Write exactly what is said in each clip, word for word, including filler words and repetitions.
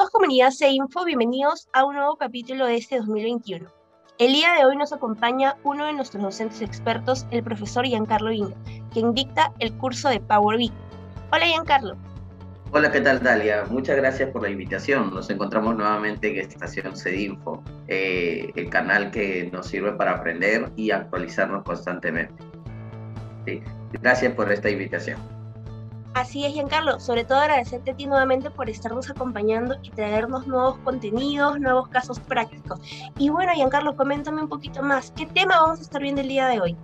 Saludos comunidad C-Info, bienvenidos a un nuevo capítulo de este dos mil veintiuno. El día de hoy nos acompaña uno de nuestros docentes expertos, el profesor Giancarlo Inga, quien dicta el curso de Power B I. Hola Giancarlo. Hola, ¿qué tal, Dalia? Muchas gracias por la invitación. Nos encontramos nuevamente en Estación C-Info, eh, el canal que nos sirve para aprender y actualizarnos constantemente. Sí. Gracias por esta invitación. Así es, Giancarlo. Sobre todo agradecerte a ti nuevamente por estarnos acompañando y traernos nuevos contenidos, nuevos casos prácticos. Y bueno, Giancarlo, coméntame un poquito más. ¿Qué tema vamos a estar viendo el día de hoy?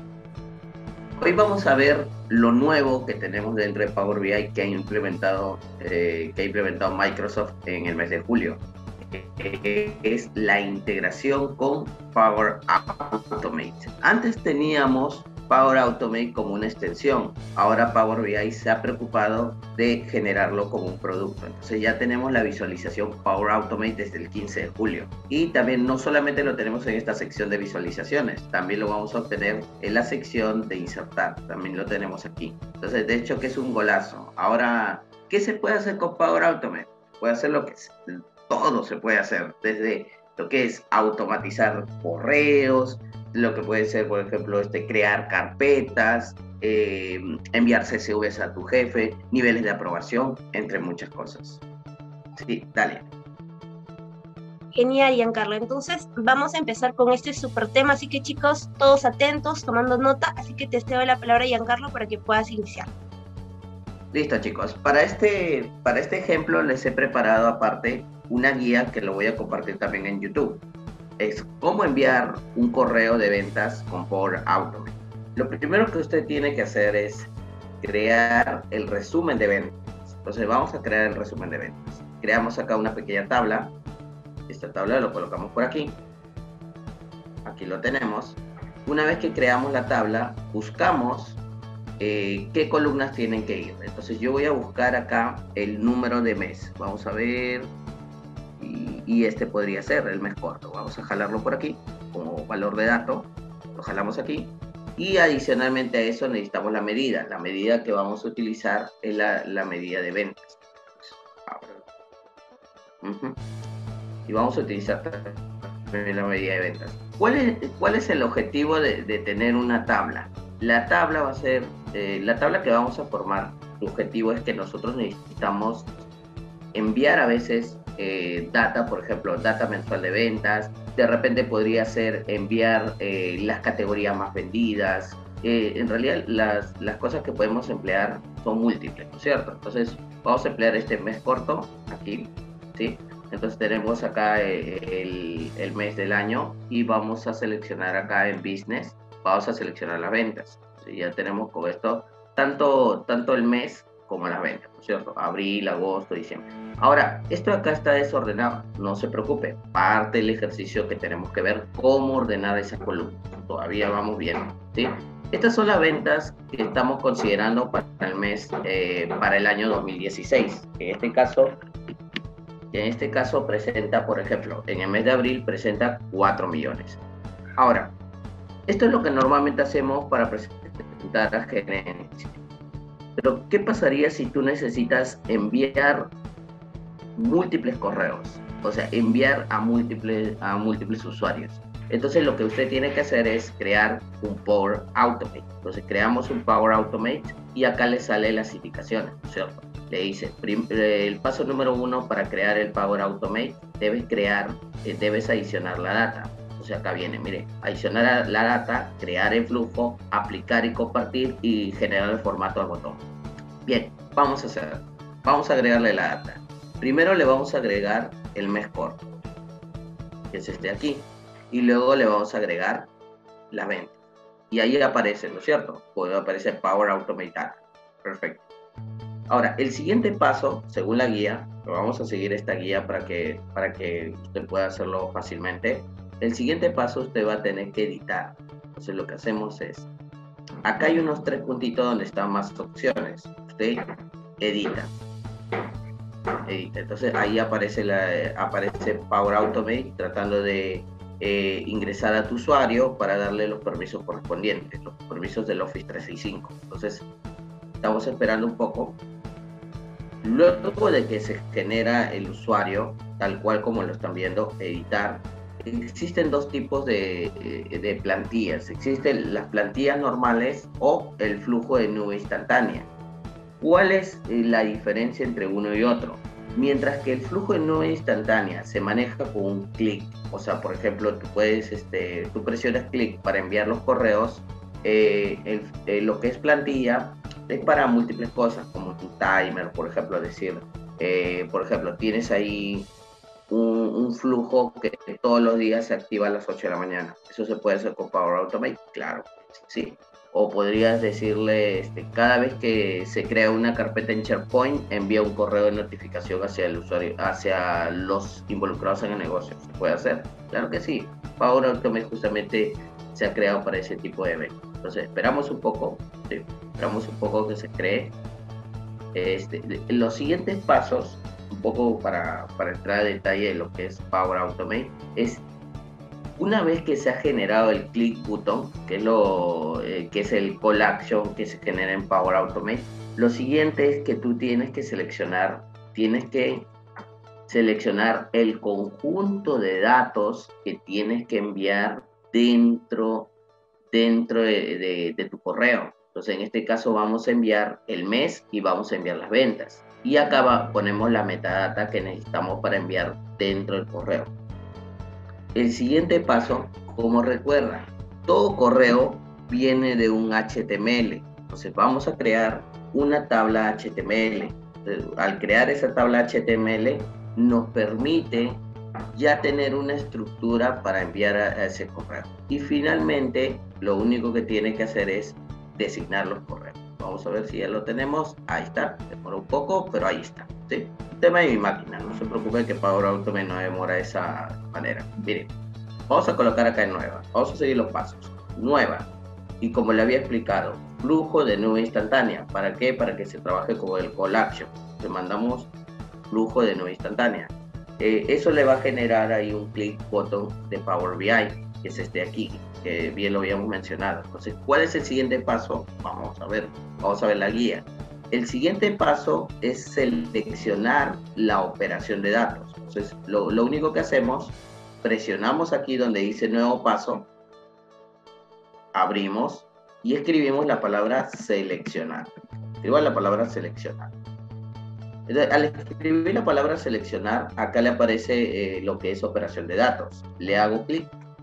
Hoy vamos a ver lo nuevo que tenemos dentro de Power B I que ha implementado, eh, que ha implementado Microsoft en el mes de julio. Eh, es la integración con Power Automate. Antes teníamos Power Automate como una extensión. Ahora Power B I se ha preocupado de generarlo como un producto. Entonces ya tenemos la visualización Power Automate desde el quince de julio. Y también no solamente lo tenemos en esta sección de visualizaciones, también lo vamos a obtener en la sección de insertar. También lo tenemos aquí. Entonces, de hecho, que es un golazo. Ahora, ¿qué se puede hacer con Power Automate? Puede hacer lo que es, todo se puede hacer, desde lo que es automatizar correos, lo que puede ser, por ejemplo, este, crear carpetas, eh, enviar C S Vs a tu jefe, niveles de aprobación, entre muchas cosas. Sí, dale. Genial, Giancarlo. Entonces, vamos a empezar con este súper tema. Así que, chicos, todos atentos, tomando nota. Así que te cedo la palabra, Giancarlo, para que puedas iniciar. Listo, chicos. Para este, para este ejemplo les he preparado aparte una guía que lo voy a compartir también en YouTube. Es cómo enviar un correo de ventas con Power Automate. Lo primero que usted tiene que hacer es crear el resumen de ventas. Entonces vamos a crear el resumen de ventas. Creamos acá una pequeña tabla. Esta tabla lo colocamos por aquí. Aquí lo tenemos. Una vez que creamos la tabla, buscamos eh, qué columnas tienen que ir. Entonces yo voy a buscar acá el número de mes. Vamos a ver... Y, y este podría ser el mes corto. Vamos a jalarlo por aquí como valor de dato, lo jalamos aquí, y adicionalmente a eso necesitamos la medida. La medida que vamos a utilizar es la, la medida de ventas. Uh-huh. Y vamos a utilizar también la medida de ventas. ¿Cuál es, cuál es el objetivo de, de tener una tabla? La tabla va a ser, eh, la tabla que vamos a formar, su objetivo es que nosotros necesitamos enviar a veces Eh, data, por ejemplo, data mensual de ventas. De repente podría ser enviar eh, las categorías más vendidas. Eh, en realidad las, las cosas que podemos emplear son múltiples, ¿no es cierto? Entonces vamos a emplear este mes corto aquí, ¿sí? Entonces tenemos acá eh, el, el mes del año y vamos a seleccionar acá en business, vamos a seleccionar las ventas. ¿Sí? Ya tenemos con esto tanto, tanto el mes como las ventas, ¿no es cierto? Abril, agosto, diciembre. Ahora, esto acá está desordenado, no se preocupe, parte del ejercicio que tenemos que ver cómo ordenar esa columna. Todavía vamos bien, ¿sí? Estas son las ventas que estamos considerando para el mes, eh, para el año dos mil dieciséis. En este caso, en este caso presenta, por ejemplo, en el mes de abril presenta cuatro millones. Ahora, esto es lo que normalmente hacemos para presentar a gerencia. Pero, ¿qué pasaría si tú necesitas enviar múltiples correos? O sea, enviar a múltiples, a múltiples usuarios. Entonces, lo que usted tiene que hacer es crear un Power Automate. Entonces, creamos un Power Automate y acá le salen las indicaciones, ¿cierto? Le dice, el paso número uno para crear el Power Automate, debes crear, eh, debes adicionar la data. O sea, acá viene, mire, adicionar la data, crear el flujo, aplicar y compartir y generar el formato al botón. Bien, vamos a hacer, vamos a agregarle la data. Primero le vamos a agregar el mes corto, que es este aquí, y luego le vamos a agregar la venta. Y ahí aparece, ¿no es cierto? Puede aparecer Power Automate Data. Perfecto. Ahora, el siguiente paso, según la guía, vamos a seguir esta guía para que, para que usted pueda hacerlo fácilmente. El siguiente paso usted va a tener que editar. Entonces lo que hacemos es, acá hay unos tres puntitos donde están más opciones. Usted edita. Edita. Entonces ahí aparece, la, aparece Power Automate tratando de eh, ingresar a tu usuario para darle los permisos correspondientes, los permisos del Office trescientos sesenta y cinco. Entonces estamos esperando un poco. Luego de que se genera el usuario, tal cual como lo están viendo, editar, existen dos tipos de, de plantillas. Existen las plantillas normales o el flujo de nube instantánea. ¿Cuál es la diferencia entre uno y otro? Mientras que el flujo de nube instantánea se maneja con un clic, o sea, por ejemplo, tú puedes, este, tú presionas clic para enviar los correos, eh, el, eh, lo que es plantilla es para múltiples cosas, como tu timer, por ejemplo, decir, eh, por ejemplo, tienes ahí un, un flujo que todos los días se activa a las ocho de la mañana. Eso se puede hacer con Power Automate, claro, sí. O podrías decirle, este, cada vez que se crea una carpeta en SharePoint, envía un correo de notificación hacia el usuario, hacia los involucrados en el negocio. ¿Se puede hacer? Claro que sí. Power Automate justamente se ha creado para ese tipo de eventos. Entonces, esperamos un poco, sí, esperamos un poco que se cree. Este, los siguientes pasos, un poco para, para entrar a detalle de lo que es Power Automate, es una vez que se ha generado el click button, que es, lo, eh, que es el call action que se genera en Power Automate, lo siguiente es que tú tienes que seleccionar, tienes que seleccionar el conjunto de datos que tienes que enviar dentro, dentro de, de, de tu correo. Entonces, en este caso vamos a enviar el mes y vamos a enviar las ventas. Y acá va, ponemos la metadata que necesitamos para enviar dentro del correo. El siguiente paso, como recuerdan, todo correo viene de un H T M L. Entonces vamos a crear una tabla H T M L. Entonces, al crear esa tabla H T M L nos permite ya tener una estructura para enviar a, a ese correo. Y finalmente, lo único que tiene que hacer es designar los correos. Vamos a ver si ya lo tenemos. Ahí está. Demora un poco, pero ahí está. ¿Sí? Tema de mi máquina, no se preocupen que Power Automate no demora de esa manera. Miren, vamos a colocar acá en nueva, vamos a seguir los pasos. Nueva, y como le había explicado, flujo de nube instantánea. ¿Para qué? Para que se trabaje con el call action. Le mandamos flujo de nube instantánea. Eh, eso le va a generar ahí un click button de Power B I, que es este aquí, que bien lo habíamos mencionado. Entonces, ¿cuál es el siguiente paso? Vamos a ver, vamos a ver la guía. El siguiente paso es seleccionar la operación de datos. Entonces, lo, lo único que hacemos, presionamos aquí donde dice nuevo paso, abrimos y escribimos la palabra seleccionar. Escriban la palabra seleccionar. Entonces, al escribir la palabra seleccionar, acá le aparece eh, lo que es operación de datos. Le hago clic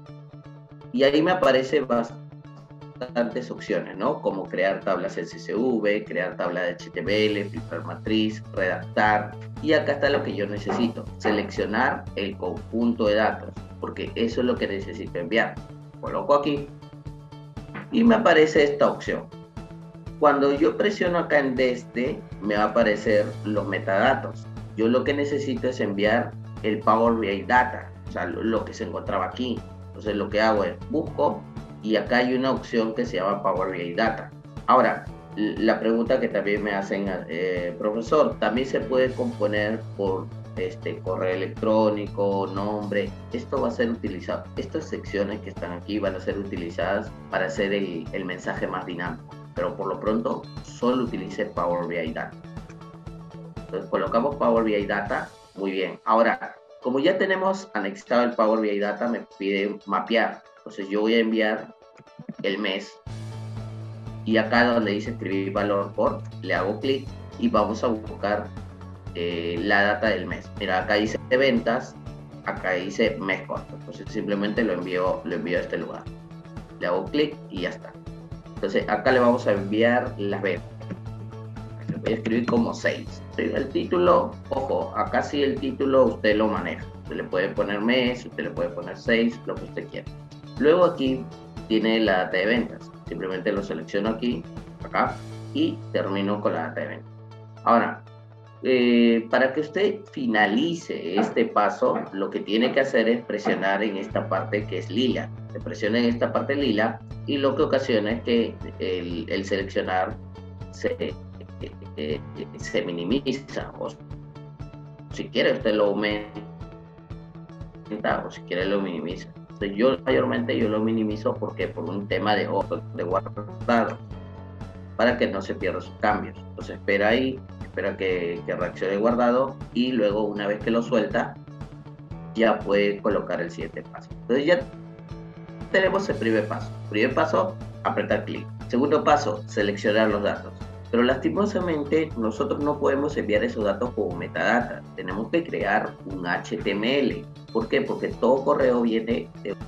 y ahí me aparece bastante bastantes opciones, ¿no? Como crear tablas en C S V, crear tabla de H T M L, filtrar matriz, redactar. Y acá está lo que yo necesito, seleccionar el conjunto de datos, porque eso es lo que necesito enviar. Coloco aquí y me aparece esta opción. Cuando yo presiono acá en desde, me va a aparecer los metadatos. Yo lo que necesito es enviar el Power B I Data, o sea, lo, lo que se encontraba aquí. Entonces lo que hago es busco y acá hay una opción que se llama Power B I Data. Ahora, la pregunta que también me hacen, eh, profesor, ¿también se puede componer por este, correo electrónico, nombre? Esto va a ser utilizado, estas secciones que están aquí van a ser utilizadas para hacer el, el mensaje más dinámico, pero por lo pronto solo utilice Power B I Data. Entonces colocamos Power B I Data, muy bien. Ahora, como ya tenemos anexado el Power B I Data, me pide mapear. Entonces yo voy a enviar el mes y acá donde dice escribir valor por, le hago clic y vamos a buscar eh, la data del mes. Mira, acá dice ventas, acá dice mes corto. Entonces simplemente lo envío, lo envío a este lugar. Le hago clic y ya está. Entonces acá le vamos a enviar las ventas. Le voy a escribir como seis. El título, ojo, acá sí el título usted lo maneja. Usted le puede poner mes, usted le puede poner seis, lo que usted quiera. Luego aquí tiene la data de ventas. Simplemente lo selecciono aquí, acá, y termino con la data de ventas. Ahora, eh, para que usted finalice este paso, lo que tiene que hacer es presionar en esta parte que es lila. Se presiona en esta parte lila y lo que ocasiona es que el, el seleccionar se, eh, se minimiza. O si quiere usted lo aumenta o si quiere lo minimiza. Entonces, yo mayormente yo lo minimizo porque por un tema de, de guardado para que no se pierdan sus cambios. Entonces espera ahí, espera que, que reaccione guardado y luego una vez que lo suelta, ya puede colocar el siguiente paso. Entonces ya tenemos el primer paso. Primer paso, apretar clic. Segundo paso, seleccionar los datos. Pero lastimosamente nosotros no podemos enviar esos datos como metadata. Tenemos que crear un H T M L. ¿Por qué? Porque todo correo viene de...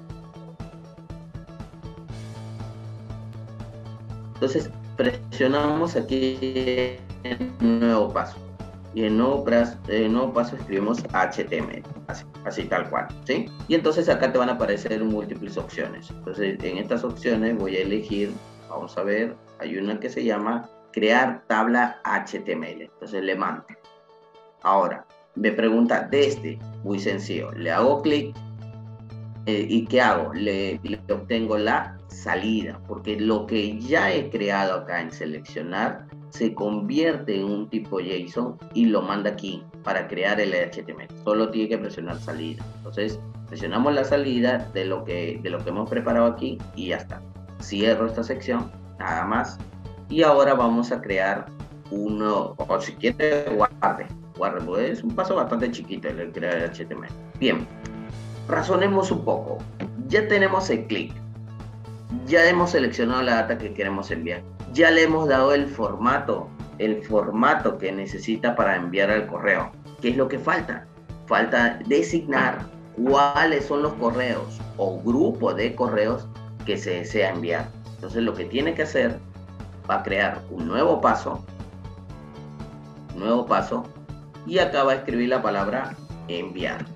Entonces presionamos aquí en nuevo paso. Y en nuevo, en nuevo paso escribimos H T M L, así, así tal cual, ¿sí? Y entonces acá te van a aparecer múltiples opciones. Entonces en estas opciones voy a elegir, vamos a ver, hay una que se llama crear tabla H T M L. Entonces le mando. Ahora, me pregunta desde, muy sencillo, le hago clic eh, y ¿qué hago? Le, le obtengo la salida, porque lo que ya he creado acá en seleccionar se convierte en un tipo JSON y lo manda aquí para crear el H T M L. Solo tiene que presionar salida. Entonces presionamos la salida de lo que, de lo que hemos preparado aquí y ya está. Cierro esta sección, nada más. Y ahora vamos a crear uno, o si quiere guarde, guarde, pues es un paso bastante chiquito el crear el H T M L. Bien, razonemos un poco. Ya tenemos el clic. Ya hemos seleccionado la data que queremos enviar. Ya le hemos dado el formato, el formato que necesita para enviar al correo. ¿Qué es lo que falta? Falta designar cuáles son los correos o grupo de correos que se desea enviar. Entonces lo que tiene que hacer va a crear un nuevo paso, nuevo paso, y acá va a escribir la palabra enviar.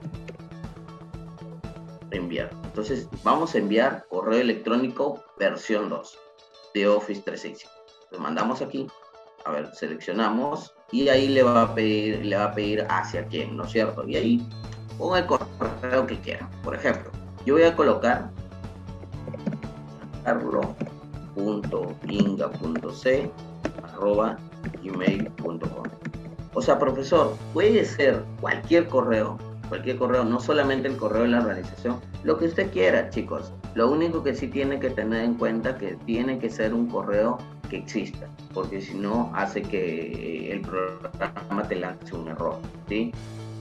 Enviar. Entonces vamos a enviar correo electrónico versión dos de Office trescientos sesenta y cinco. Lo mandamos aquí, a ver, seleccionamos y ahí le va a pedir, le va a pedir hacia quién, ¿no es cierto? Y ahí ponga el correo que quiera. Por ejemplo, yo voy a colocar carlo punto inga punto c arroba gmail punto com. O sea, profesor, puede ser cualquier correo, cualquier correo, no solamente el correo de la organización, lo que usted quiera, chicos. Lo único que sí tiene que tener en cuenta que tiene que ser un correo que exista, porque si no hace que el programa te lance un error, ¿sí?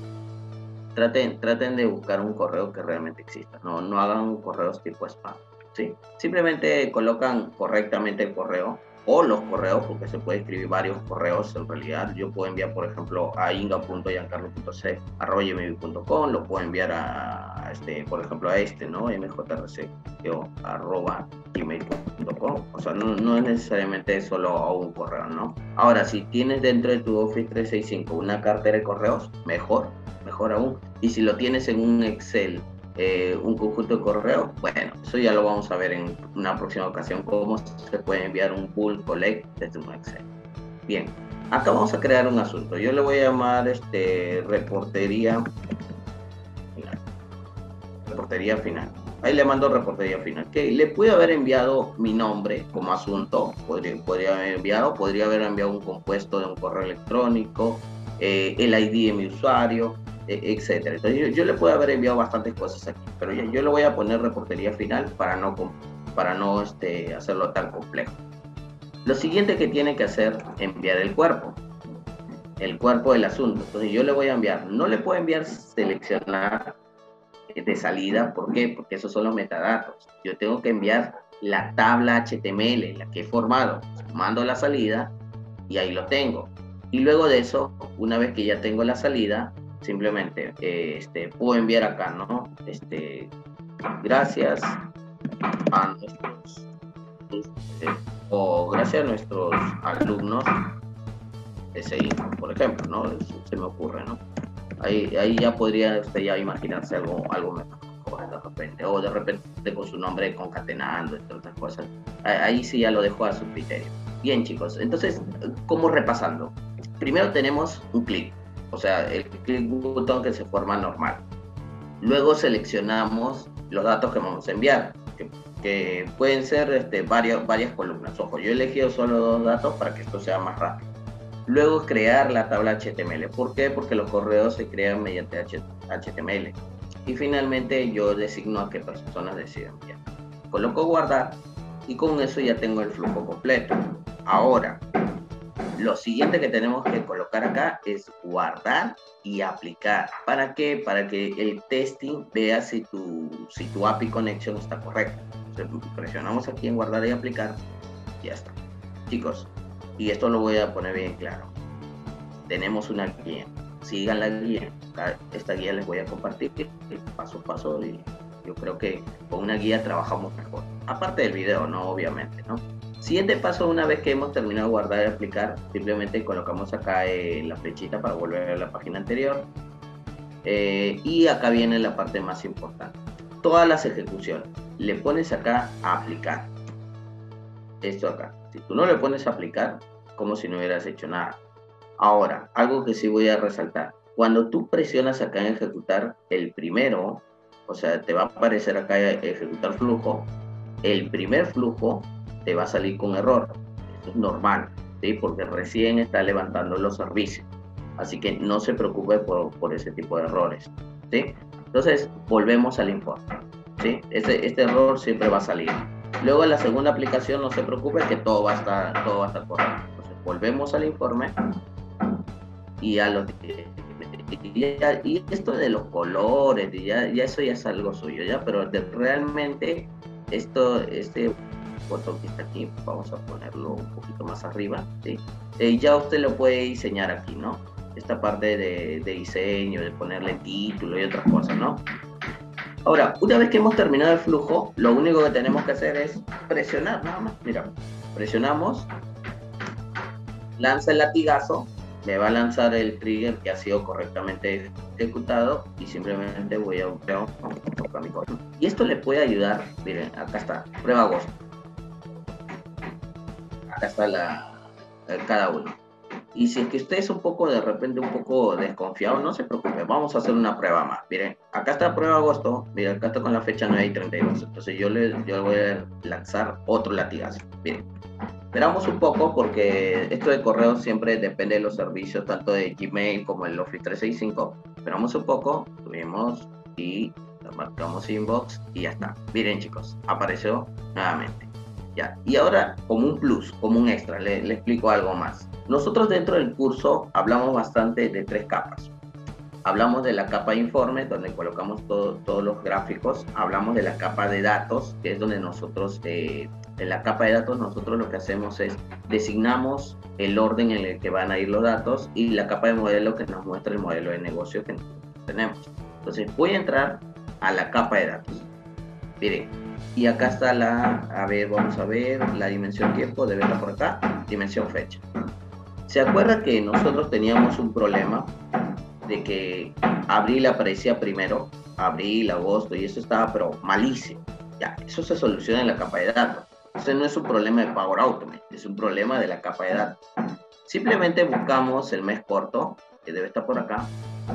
Traten, traten de buscar un correo que realmente exista, no, no hagan correos tipo spam, ¿sí? Simplemente colocan correctamente el correo o los correos, porque se puede escribir varios correos en realidad. Yo puedo enviar, por ejemplo, a inga punto giancarlo punto c arroba gmail punto com, lo puedo enviar a, este, por ejemplo, a este, ¿no? mjrc arroba gmail punto com. O sea, no, no es necesariamente solo a un correo, ¿no? Ahora, si tienes dentro de tu Office trescientos sesenta y cinco una cartera de correos, mejor, mejor aún. Y si lo tienes en un Excel, Eh, un conjunto de correos, bueno, eso ya lo vamos a ver en una próxima ocasión, cómo se puede enviar un pull collect desde un Excel. Bien, acá vamos a crear un asunto. Yo le voy a llamar este, reportería final. Reportería final. Ahí le mando reportería final. Que le pude haber enviado mi nombre como asunto, podría, podría haber enviado, podría haber enviado un compuesto de un correo electrónico, eh, el I D de mi usuario, etcétera. Entonces yo, yo le puedo haber enviado bastantes cosas aquí, pero yo, yo le voy a poner reportería final para no, para no este, hacerlo tan complejo. Lo siguiente que tiene que hacer es enviar el cuerpo, el cuerpo del asunto. Entonces yo le voy a enviar, no le puedo enviar seleccionar de salida, ¿por qué? Porque esos son los metadatos. Yo tengo que enviar la tabla H T M L, la que he formado, mando la salida y ahí lo tengo. Y luego de eso, una vez que ya tengo la salida, simplemente eh, este, puedo enviar acá, ¿no? Este, gracias a nuestros eh, o gracias a nuestros alumnos de S I, por ejemplo, ¿no? Se me ocurre, ¿no? Ahí, ahí ya podría usted ya imaginarse algo, algo mejor de repente, o de repente con su nombre concatenando, entre otras cosas. Ahí sí ya lo dejo a su criterio. Bien, chicos, entonces, ¿cómo repasando? Primero tenemos un clic. O sea, el clic botón que se forma normal. Luego seleccionamos los datos que vamos a enviar, que, que pueden ser este, varias, varias columnas. Ojo, yo he elegido solo dos datos para que esto sea más rápido. Luego crear la tabla H T M L. ¿Por qué? Porque los correos se crean mediante H T M L. Y finalmente yo designo a qué personas deciden enviar. Coloco guardar y con eso ya tengo el flujo completo. Ahora, lo siguiente que tenemos que colocar acá es guardar y aplicar. ¿Para qué? Para que el testing vea si tu, si tu A P I connection está correcta. Entonces, presionamos aquí en guardar y aplicar. Ya está. Chicos, y esto lo voy a poner bien claro. Tenemos una guía. Sigan la guía. Esta guía les voy a compartir paso a paso y yo creo que con una guía trabajamos mejor. Aparte del video, ¿no? Obviamente, ¿no? Siguiente paso, una vez que hemos terminado de guardar y aplicar, simplemente colocamos acá eh, la flechita para volver a la página anterior. Eh, y acá viene la parte más importante. Todas las ejecuciones. Le pones acá a aplicar. Esto acá. Si tú no le pones a aplicar, como si no hubieras hecho nada. Ahora, algo que sí voy a resaltar. Cuando tú presionas acá en ejecutar el primero, o sea, te va a aparecer acá ejecutar flujo, el primer flujo te va a salir con error. Eso es normal, ¿sí? Porque recién está levantando los servicios. Así que no se preocupe por, por ese tipo de errores, ¿sí? Entonces, volvemos al informe, ¿sí? Este, este error siempre va a salir. Luego, en la segunda aplicación, no se preocupe que todo va a estar, todo va a estar correcto. Entonces, volvemos al informe y ya lo y, ya, y esto de los colores, ya, ya eso ya es algo suyo, ¿ya? Pero de, realmente, esto, este botón que está aquí, vamos a ponerlo un poquito más arriba, ¿sí? Eh, ya usted lo puede diseñar aquí, ¿no? Esta parte de, de diseño, de ponerle título y otras cosas, ¿no? Ahora, una vez que hemos terminado el flujo, lo único que tenemos que hacer es presionar, nada más. Mira, presionamos, lanza el latigazo, me va a lanzar el trigger que ha sido correctamente ejecutado y simplemente voy a buscar mi código. Y esto le puede ayudar, miren, acá está, prueba agosto. Acá está la, cada uno. Y si es que usted es un poco, de repente, un poco desconfiado, no se preocupe, vamos a hacer una prueba más. Miren, acá está prueba agosto, miren, acá está con la fecha nueve y treinta y dos. Entonces yo le, yo le voy a lanzar otro latigazo. Miren, esperamos un poco porque esto de correo siempre depende de los servicios, tanto de Gmail como el Office trescientos sesenta y cinco. Esperamos un poco, subimos y marcamos inbox y ya está. Miren, chicos, apareció nuevamente. Ya. Y ahora, como un plus, como un extra, le, le explico algo más. Nosotros dentro del curso hablamos bastante de tres capas. Hablamos de la capa de informe, donde colocamos todo, todos los gráficos. Hablamos de la capa de datos, que es donde nosotros, eh, en la capa de datos, nosotros lo que hacemos es designamos el orden en el que van a ir los datos y la capa de modelo que nos muestra el modelo de negocio que tenemos. Entonces, voy a entrar a la capa de datos. Miren, y acá está la, a ver, vamos a ver, la dimensión tiempo, debe estar por acá, dimensión fecha. ¿Se acuerda que nosotros teníamos un problema de que abril aparecía primero, abril, agosto, y eso estaba pero malísimo? Ya, eso se soluciona en la capa de datos. Ese no es un problema de Power Automate, es un problema de la capa de datos. Simplemente buscamos el mes corto, que debe estar por acá.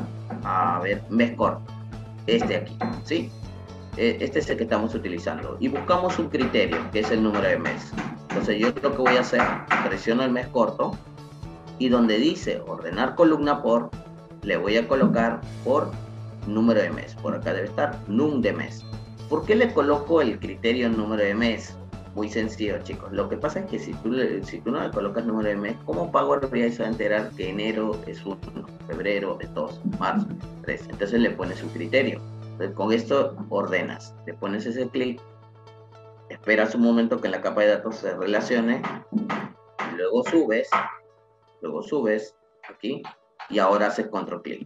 A ver, mes corto, este aquí, ¿sí? Este es el que estamos utilizando. Y buscamos un criterio, que es el número de mes. Entonces yo lo que voy a hacer, presiono el mes corto, y donde dice ordenar columna por, le voy a colocar por número de mes. Por acá debe estar num de mes. ¿Por qué le coloco el criterio número de mes? Muy sencillo, chicos. Lo que pasa es que si tú, le, si tú no le colocas número de mes, ¿cómo Power B I se va a enterar que enero es uno, febrero es dos, marzo tres? Entonces le pones un criterio. Entonces, con esto ordenas. Le pones ese clic, esperas un momento que la capa de datos se relacione, luego subes, luego subes aquí y ahora haces control clic.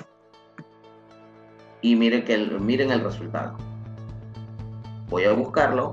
Y miren, que el, miren el resultado. Voy a buscarlo,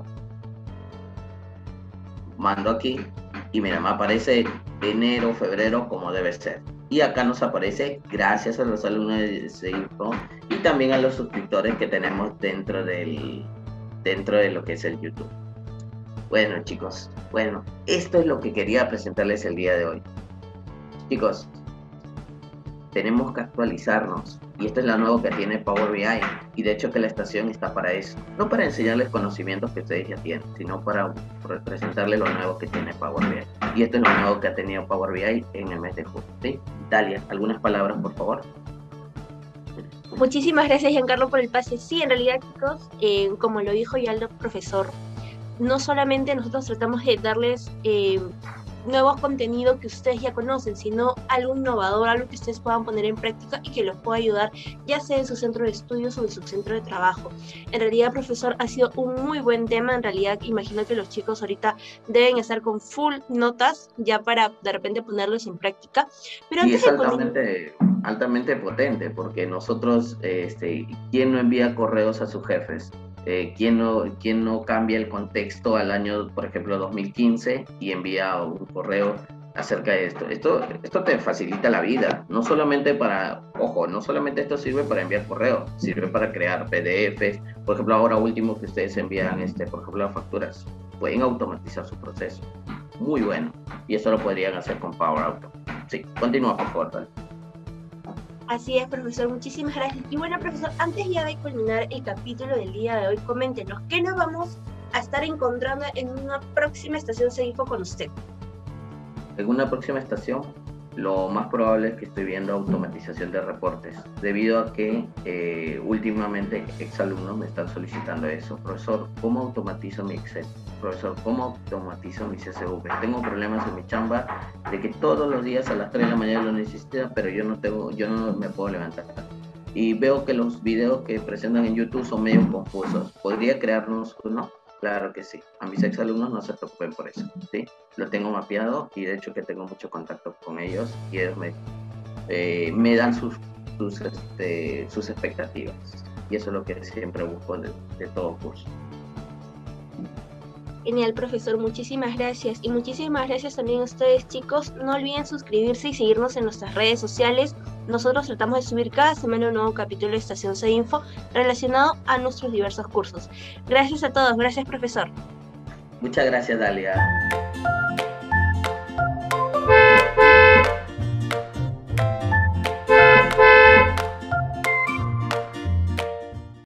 mando aquí y mira, me aparece enero, febrero como debe ser. Y acá nos aparece gracias a los alumnos de Seifo y también a los suscriptores que tenemos dentro del dentro de lo que es el YouTube. Bueno, chicos, bueno, esto es lo que quería presentarles el día de hoy. Chicos, tenemos que actualizarnos y esto es lo nuevo que tiene Power B I y de hecho que la estación está para eso, no para enseñarles conocimientos que ustedes ya tienen, sino para presentarles lo nuevo que tiene Power B I y esto es lo nuevo que ha tenido Power B I en el mes de julio, ¿sí? Dalia, algunas palabras por favor. Muchísimas gracias, Giancarlo, por el pase. Sí, en realidad, chicos, eh, como lo dijo ya el profesor, no solamente nosotros tratamos de darles eh, nuevo contenido que ustedes ya conocen, sino algo innovador, algo que ustedes puedan poner en práctica y que los pueda ayudar, ya sea en su centro de estudios o en su centro de trabajo. En realidad, profesor, ha sido un muy buen tema. En realidad, imagino que los chicos ahorita deben estar con full notas ya para de repente ponerlos en práctica. Pero y antes es de altamente, altamente potente, porque nosotros, este, ¿quién no envía correos a sus jefes? Eh, ¿quién, no, ¿Quién no cambia el contexto al año, por ejemplo, dos mil quince y envía un correo acerca de esto? Esto, esto te facilita la vida, no solamente para, ojo, no solamente esto sirve para enviar correos, sirve para crear P D Efes. Por ejemplo, ahora último que ustedes envían, este, por ejemplo, las facturas, pueden automatizar su proceso. Muy bueno. Y eso lo podrían hacer con Power Automate. Sí, continúa, por favor, Dale. Así es, profesor, muchísimas gracias. Y bueno, profesor, antes ya de culminar el capítulo del día de hoy, coméntenos, ¿qué nos vamos a estar encontrando en una próxima estación CEINFO con usted? En una próxima estación, lo más probable es que estoy viendo automatización de reportes, debido a que eh, últimamente exalumnos me están solicitando eso. Profesor, ¿cómo automatizo mi Excel? Profesor, ¿cómo automatizo mi C S V? Tengo problemas en mi chamba de que todos los días a las tres de la mañana lo necesitan, pero yo no, tengo, yo no me puedo levantar. Y veo que los videos que presentan en YouTube son medio confusos. ¿Podría crearnos uno? Claro que sí. A mis exalumnos no se preocupen por eso, ¿sí? Lo tengo mapeado y de hecho que tengo mucho contacto con ellos y ellos me, eh, me dan sus, sus, este, sus expectativas. Y eso es lo que siempre busco de, de todo curso. Genial, profesor, muchísimas gracias. Y muchísimas gracias también a ustedes, chicos. No olviden suscribirse y seguirnos en nuestras redes sociales. Nosotros tratamos de subir cada semana un nuevo capítulo de Estación CEINFO relacionado a nuestros diversos cursos. Gracias a todos. Gracias, profesor. Muchas gracias, Dalia.